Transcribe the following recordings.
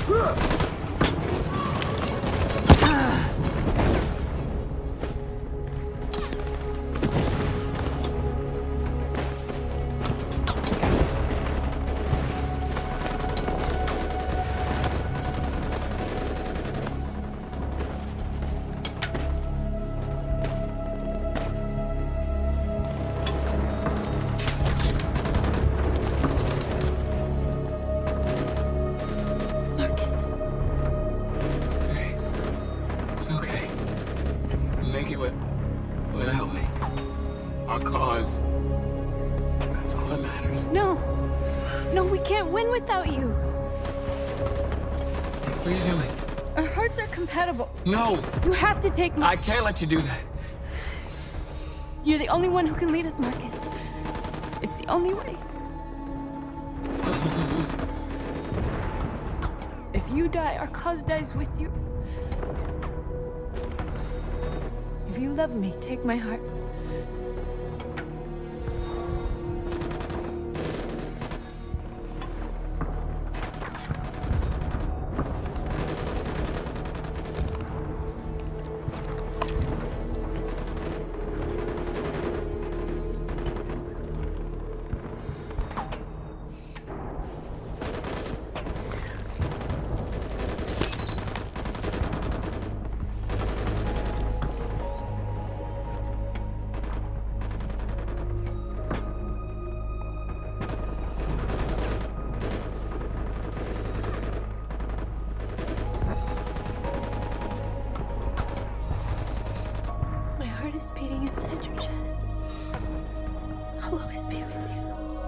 Without me. Our cause. That's all that matters. No. No, we can't win without you. What are you doing? Our hearts are compatible. No! You have to take my... I can't let you do that. You're the only one who can lead us, Markus. It's the only way. If you die, our cause dies with you. If you love me, take my heart. My heart is beating inside your chest. I'll always be with you.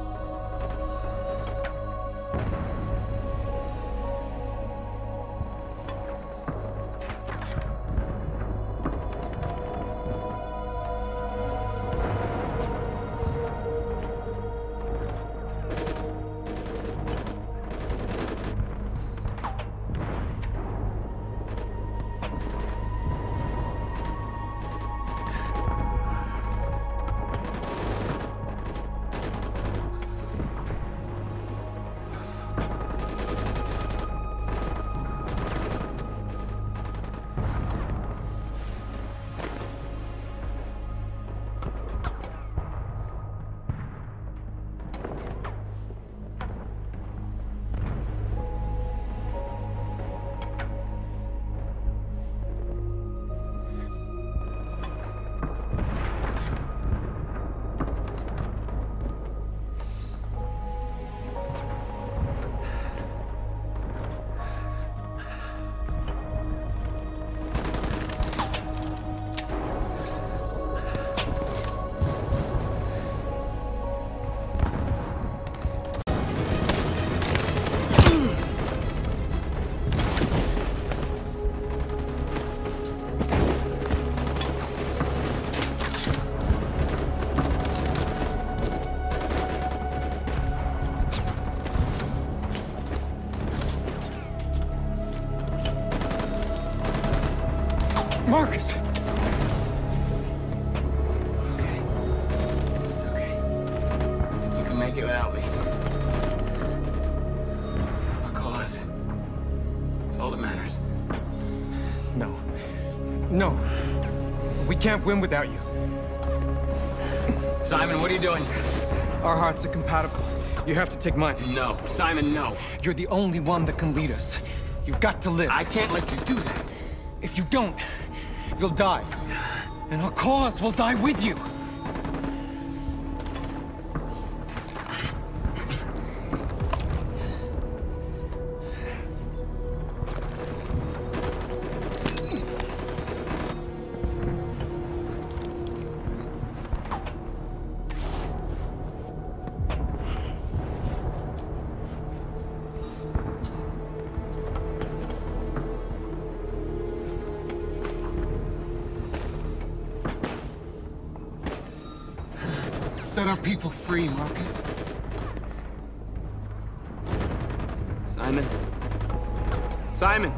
Markus! It's okay. It's okay. You can make it without me. Our cause. It's all that matters. No. No. We can't win without you. Simon, what are you doing? Our hearts are compatible. You have to take mine. No. Simon, no. You're the only one that can lead us. You've got to live. I can't let you do that. If you don't, you'll die. And our cause will die with you. Set our people free, Markus. Simon. Simon!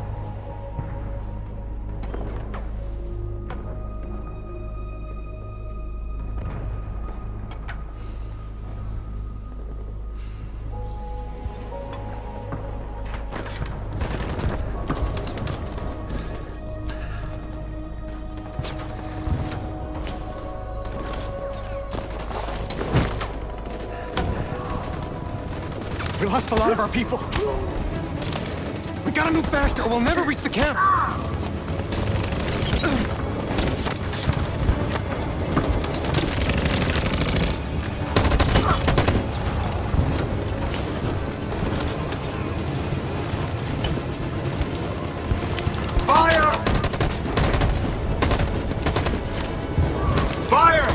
We lost a lot of our people. We gotta move faster or we'll never reach the camp. Fire! Fire!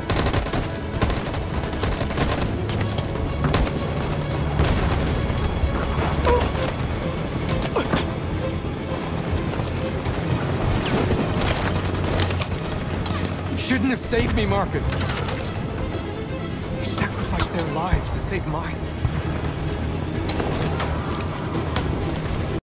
You shouldn't have saved me, Markus. You sacrificed their lives to save mine.